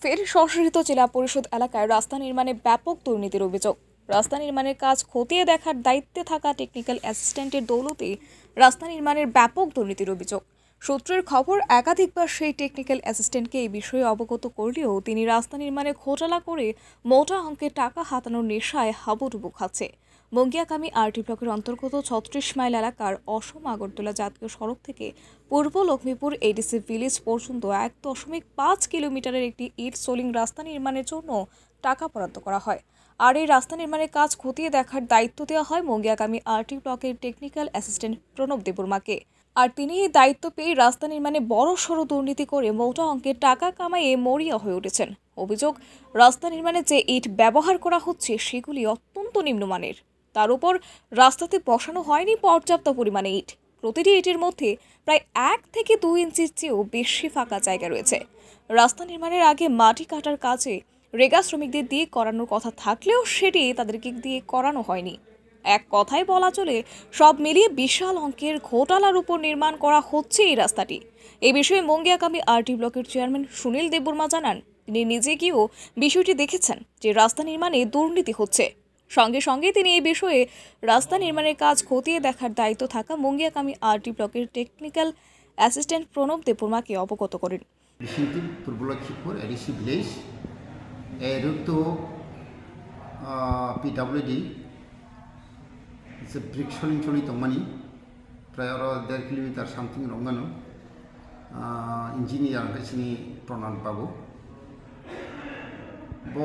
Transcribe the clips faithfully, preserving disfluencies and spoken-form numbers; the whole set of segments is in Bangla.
ফের সংশোধিত জেলা পরিষদ এলাকায় রাস্তা নির্মাণে ব্যাপক দুর্নীতির অভিযোগ। রাস্তা নির্মাণের কাজ খতিয়ে দেখার দায়িত্বে থাকা টেকনিক্যাল অ্যাসিস্ট্যান্টের দৌলতে রাস্তা নির্মাণের ব্যাপক দুর্নীতির অভিযোগ। সূত্রের খবর, একাধিকবার সেই টেকনিক্যাল অ্যাসিস্ট্যান্টকে এই বিষয়ে অবগত করলেও তিনি রাস্তা নির্মাণে ঘোটালা করে মোটা অঙ্কের টাকা হাতানোর নেশায় হাবুডুবু খাচ্ছে। মঙ্গিয়াকামী আরটি ব্লকের অন্তর্গত ছত্রিশ মাইল এলাকার অসম আগরতলা জাতীয় সড়ক থেকে পূর্ব লক্ষ্মীপুর এডিসি ভিলেজ পর্যন্ত এক দশমিক পাঁচ কিলোমিটারের একটি ইট সোলিং রাস্তা নির্মাণের জন্য টাকা বরাদ্দ করা হয়। আর এই রাস্তা নির্মাণের কাজ খতিয়ে দেখার দায়িত্ব দেওয়া হয় মঙ্গিয়াকামী আরটি ব্লকের টেকনিক্যাল অ্যাসিস্ট্যান্ট প্রণব দেববর্মাকে। আর তিনি এই দায়িত্ব পেয়ে রাস্তা নির্মাণে বড় সড়ো দুর্নীতি করে মোটা অঙ্কের টাকা কামাইয়ে মরিয়া হয়ে উঠেছেন। অভিযোগ, রাস্তা নির্মাণে যে ইট ব্যবহার করা হচ্ছে সেগুলি অত্যন্ত নিম্নমানের। তার উপর রাস্তাতে বসানো হয়নি পর্যাপ্ত পরিমাণে ইট। প্রতিটি ইটের মধ্যে প্রায় এক থেকে দুই ইঞ্চির চেয়েও বেশি ফাঁকা জায়গা রয়েছে। রাস্তা নির্মাণের আগে মাটি কাটার কাজে রেগা শ্রমিকদের দিয়ে করানোর কথা থাকলেও সেটি তাদেরকে দিয়ে করানো হয়নি। এক কথায় বলা চলে, সব মিলিয়ে বিশাল অঙ্কের ঘোটালার উপর নির্মাণ করা হচ্ছে এই রাস্তাটি। এই বিষয়ে মঙ্গিয়াকামী আরটি ব্লকের চেয়ারম্যান সুনীল দেববর্মা জানান, তিনি নিজে গিয়েও বিষয়টি দেখেছেন যে রাস্তা নির্মাণে দুর্নীতি হচ্ছে। সঙ্গে সঙ্গে তিনি এই বিষয়ে রাস্তা নির্মাণের কাজ খতিয়ে দেখার দায়িত্ব থাকা মঙ্গিয়াকামী আরটি ব্লকের টেকনিক্যাল অ্যাসিস্ট্যান্ট প্রণব দেববর্মাকে অবগত করেন। Purba Lakshmipur ADC village route PWD brick soling চলি তংमानि প্রায় দেড় কিলোমিটার সামথিং रंगानो ইঞ্জিনিয়ার बिसोरनि प्रणान बाबू बो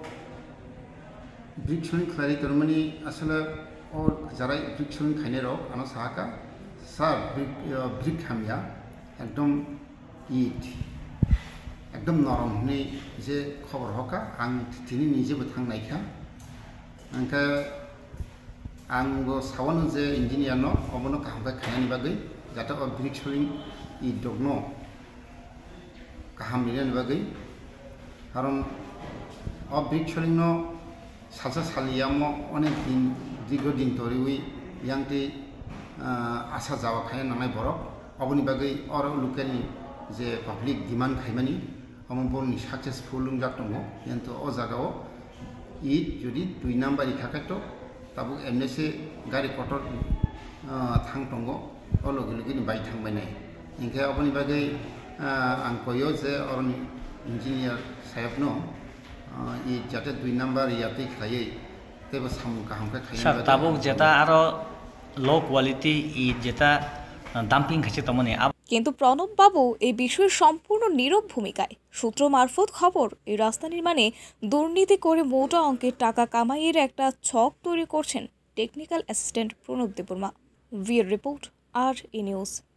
ब्रिक सलिं खालाय तंमानि आसले और जारा ब्रिक सलिं खायनाय रक आनो साहाका सार ब्रिक खामिया एकदम इट एकदम नरम होननाय जे खबर हका आं दिनै निजेबो थांनायखा आंखा आंबो सावनो जे इन्जिनियार न अबनो काहामखाय खायनायनि बागै जाहाथे अ ब्रिक सलिं इट दगनो काहाम लिरनायनि बागै खारन अ ब्रिक सलिं न सासे सालियाम अनेक दिन दीर्घ दिन धरे यांते आशा जावा खायना नांनाय बरक अबनि बागै अर लुकेलनि जे पाब्लिक डिमान्ड खायमानि अमन बरनि साक्सेसफुल जाक दङ किन्तु अ जागाव इट जुदि दुई नाम्बार इखाखायथ ताबुक एमनेसे गारि कटर थां दङ अ लगे लगे बाय थांबायनाय ओंखाय अबनि बागै आं कयो जे अरनि इन्जिनियार साहेबनो इट जाते दुई नाम्बार याते खायै तेबो साम काहामखाय खायनाय सर ताबुक जेता आरो लो क्वालिटी इट जेता ডাম্পিং খাইছে তমনে। কিন্তু প্রণব বাবু এই বিষয়ে সম্পূর্ণ নীরব ভূমিকায়। সূত্র মারফত খবর, এই রাস্তা নির্মাণে দুর্নীতি করে মোটা অঙ্কের টাকা কামাইয়ের একটা ছক তৈরি করছেন টেকনিক্যাল অ্যাসিস্ট্যান্ট প্রণব দেববর্মা। ভির রিপোর্ট, আর ই নিউজ।